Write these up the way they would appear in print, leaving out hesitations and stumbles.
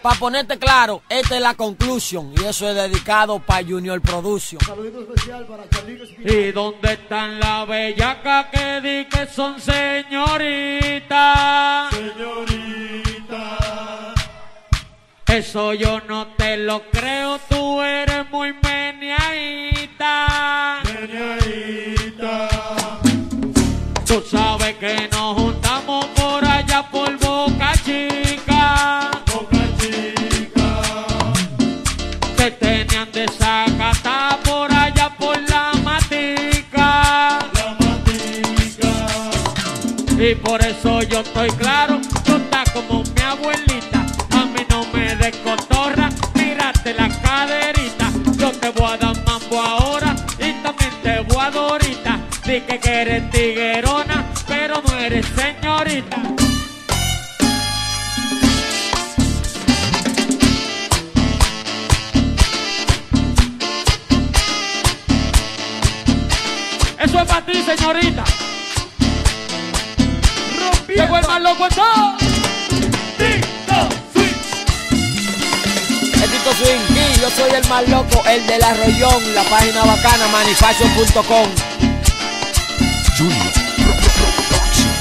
Pa' ponerte claro, esta es la conclusión. Y eso es dedicado para Junior Production. Saludito especial para Carlitos. ¿Y dónde están las bellacas que di que son señoritas? Señorita. Eso yo no te lo creo, tú eres muy meneadita. Meneadita. Tú sabes que nos juntamos por allá por Boca Chica. Boca Chica. Te tenían desacatada por allá por la Matica. La Matica. Y por eso yo estoy claro, tú estás como mi abuelita. A mí no me des cotorra, mírate la caderita. Yo te voy a dar mambo ahora y también te voy a dar ahorita. Di que eres tiguerona, pero no eres señorita. Eso es para ti, señorita. Llegó el más loco en todo. Tito Swing. El Tito Swing, y yo soy el más loco, el del arroyón. La página bacana, manifashion.com. Junior Production.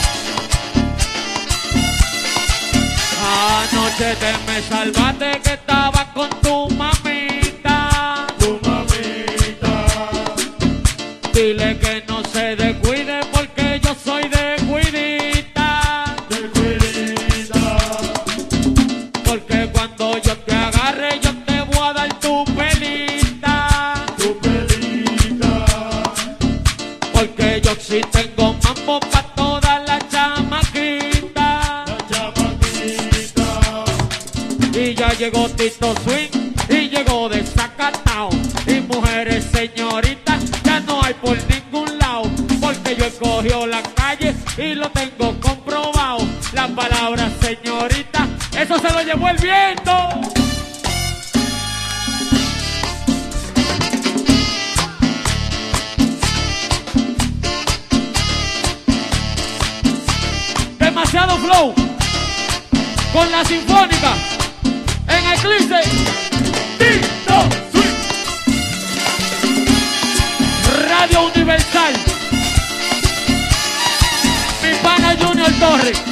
Anoche te me salvaste que estaba con tu mamita. Tu mamita. Dile que no se descuide porque yo soy descuidita. Descuidita. Porque cuando yo te agarre yo te voy a dar tu pelita. Tu pelita. Porque yo sí tengo mambo pa' todas las chamaquitas. La chamaquita. Y ya llegó Tito Swing y llegó desacatao. Y mujeres señoritas ya no hay por ningún lado. Porque yo he cogido la calle y lo tengo comprobado. La palabra señorita, eso se lo llevó el viento. Demasiado flow con la sinfónica en Eclipse. Tito Swing. Radio Universal. Mi pana Junior Torres.